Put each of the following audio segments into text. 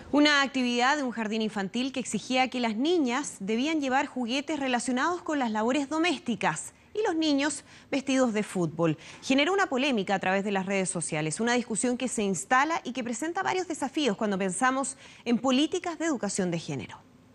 Una actividad de un jardín infantil que exigía que las niñas debían llevar juguetes relacionados con las labores domésticas y los niños vestidos de fútbol. Generó una polémica a través de las redes sociales, una discusión que se instala y que presenta varios desafíos cuando pensamos en políticas de educación de género.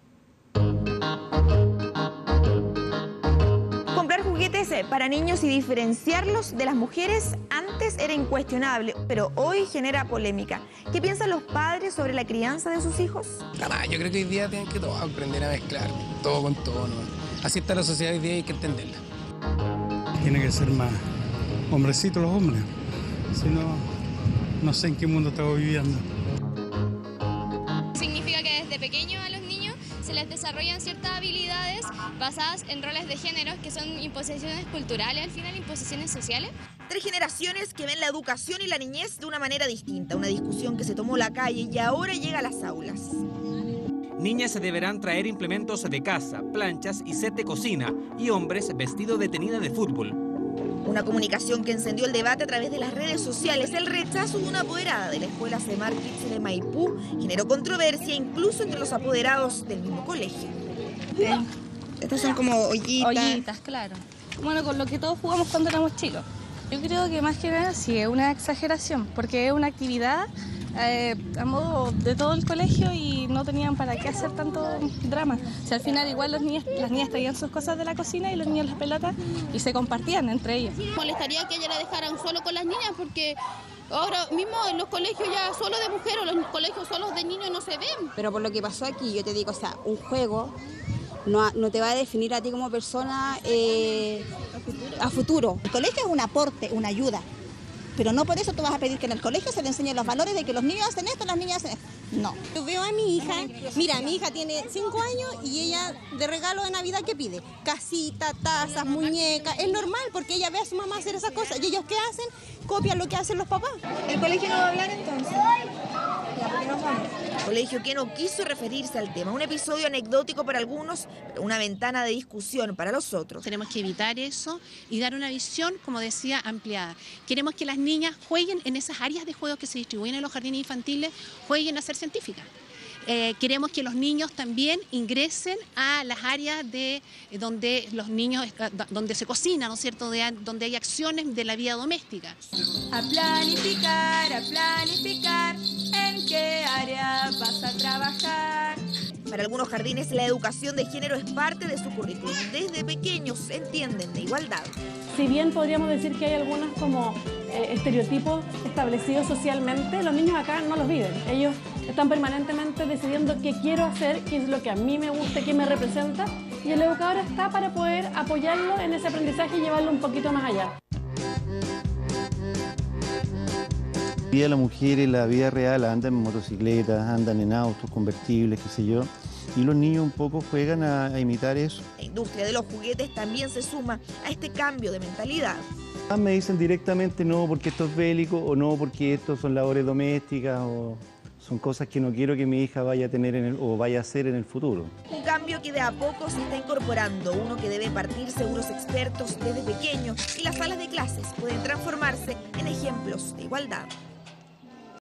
Comprar juguetes para niños y diferenciarlos de las mujeres antes era incuestionable, pero hoy genera polémica. ¿Qué piensan los padres sobre la crianza de sus hijos? Yo creo que hoy día tienen que todos aprender a mezclar todo con todo, ¿no? Así está la sociedad hoy día y hay que entenderla. Tiene que ser más hombrecitos los hombres, si no, no sé en qué mundo estamos viviendo. Significa que desde pequeños a los niños se les desarrollan ciertas habilidades basadas en roles de género, que son imposiciones culturales, al final imposiciones sociales. 3 generaciones que ven la educación y la niñez de una manera distinta, una discusión que se tomó la calle y ahora llega a las aulas. Niñas deberán traer implementos de casa, planchas y set de cocina, y hombres vestidos de tenida de fútbol. Una comunicación que encendió el debate a través de las redes sociales. El rechazo de una apoderada de la escuela Semar Kids de Maipú generó controversia incluso entre los apoderados del mismo colegio. Estas son como ollitas. Ollitas, claro. Bueno, con lo que todos jugamos cuando éramos chicos. Yo creo que más que nada sí es una exageración, porque es una actividad a modo de todo el colegio y no tenían para qué hacer tanto drama. O sea, al final igual las niñas traían sus cosas de la cocina y los niños las pelotas y se compartían entre ellos. Molestaría que ella la dejaran solo con las niñas porque ahora mismo en los colegios ya solo de mujeres o los colegios solos de niños no se ven. Pero por lo que pasó aquí, yo te digo, o sea, un juego no te va a definir a ti como persona a futuro. El colegio es un aporte, una ayuda. Pero no por eso tú vas a pedir que en el colegio se le enseñen los valores de que los niños hacen esto, las niñas hacen esto. No. Yo veo a mi hija, mira, mi hija tiene 5 años y ella de regalo de Navidad, ¿qué pide? Casita, tazas, muñecas. Es normal porque ella ve a su mamá hacer esas cosas. ¿Y ellos qué hacen? Copian lo que hacen los papás. ¿El colegio no va a hablar entonces? Ya, ¿por qué nos vamos? El colegio que no quiso referirse al tema. Un episodio anecdótico para algunos, pero una ventana de discusión para los otros. Tenemos que evitar eso y dar una visión, como decía, ampliada. Queremos que las niñas jueguen en esas áreas de juego que se distribuyen en los jardines infantiles, jueguen a ser científicas. Queremos que los niños también ingresen a las áreas de donde los niños, donde se cocina, ¿no es cierto?, donde hay acciones de la vida doméstica. A planificar, ¿en qué área vas a trabajar? Para algunos jardines la educación de género es parte de su currículum. Desde pequeños entienden de igualdad. Si bien podríamos decir que hay algunos como estereotipos establecidos socialmente, los niños acá no los viven. Ellos están permanentemente decidiendo qué quiero hacer, qué es lo que a mí me gusta, qué me representa, y el educador está para poder apoyarlo en ese aprendizaje y llevarlo un poquito más allá. Hoy día las mujeres en la vida real andan en motocicletas, andan en autos convertibles, qué sé yo, y los niños un poco juegan a imitar eso. La industria de los juguetes también se suma a este cambio de mentalidad. Me dicen directamente no porque esto es bélico o no porque esto son labores domésticas o son cosas que no quiero que mi hija vaya a tener o vaya a hacer en el futuro. Un cambio que de a poco se está incorporando, uno que debe partir seguros expertos desde pequeños, y las salas de clases pueden transformarse en ejemplos de igualdad.